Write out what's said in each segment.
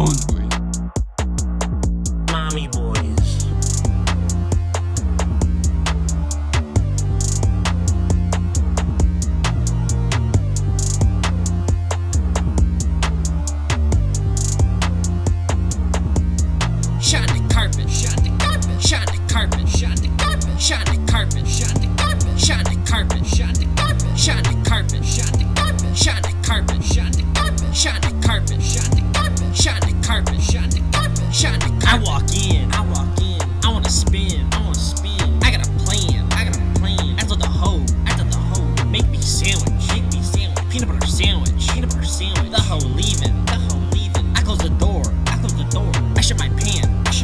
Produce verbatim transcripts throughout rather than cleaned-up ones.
hungry. Mommy boys. Shine the carpet, shine the carpet, shine the carpet, shine the carpet, shine the carpet, shine the carpet, shine the carpet, shine the carpet, shine the carpet, shine the carpet, shine the carpet, shine the carpet, shine the carpet, shine the carpet, shine the carpet, shine the carpet, shine the carpet. I walk in, I walk in, I wanna spin, I wanna spin. I got a plan, I got a plan. I told the hoe, I told the hoe, make me sandwich, make me sandwich, peanut butter sandwich, peanut butter sandwich. The hoe leaving, the hoe leaving. I close the door, I close the door. I shut my pants.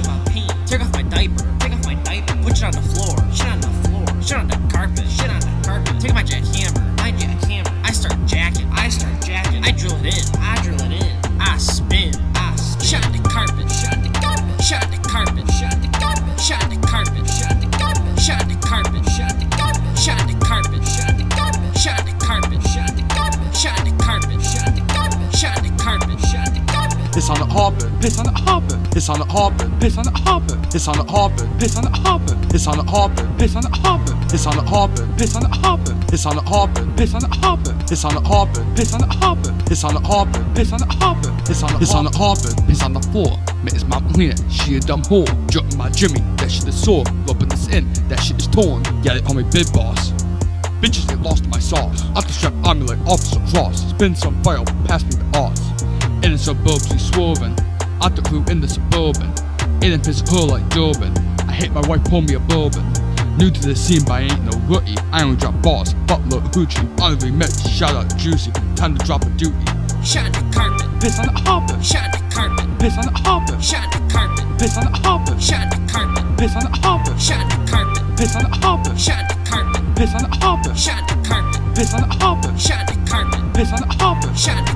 Take off my diaper, take off my diaper, put it on the floor, shit on the floor, shit on the carpet, shit on the carpet. Take my jackhammer, my jackhammer. I start jacking, I start jacking. I drill it in, I drill it in. I spin, I spin. Shine the carpet, shine the carpet, shine the carpet, shine the carpet, shine the carpet, shine the carpet, shine the carpet, shine the carpet, shine the carpet, shine the carpet, shine the carpet, shine the carpet, shine the carpet, shine the carpet, shine the carpet, shine the carpet. Piss on the carpet, piss on the carpet, piss on the carpet, piss on the carpet, piss on the carpet, piss on the carpet, piss on the carpet, piss on the carpet, piss on the carpet, piss on the carpet, piss on the carpet, piss on the carpet, piss on the carpet, piss on the carpet, piss on the carpet, piss on the carpet, piss on the piss on the carpet, piss on the floor. Met my cleaner, she a dumb whore. Jumping my Jimmy, that shit is sore. Rubbing this in, that shit is torn. Yeah, they call me Big Boss. Bitches get lost in my sauce. Off the strap, I'm like Officer Cross. Spin some fire, pass me the odds. In the suburbs, we swerving. Out the crew in the suburban. In and piss her like Durban. I hate my wife, pour me a bourbon. New to the scene, but I ain't no rookie. I only drop boss, fuck look hoochie. On the remix, shout out Juicy. Time to drop a duty. Shine the carpet, Piss on the carpet. shine the carpet, Piss on the carpet. shine the carpet, Piss on the carpet. shine the carpet, Piss on the carpet. shine the carpet, Piss on the carpet. shine the carpet, Piss on the carpet. shine the carpet, Piss on the carpet. shine the carpet, Piss on the carpet. shine the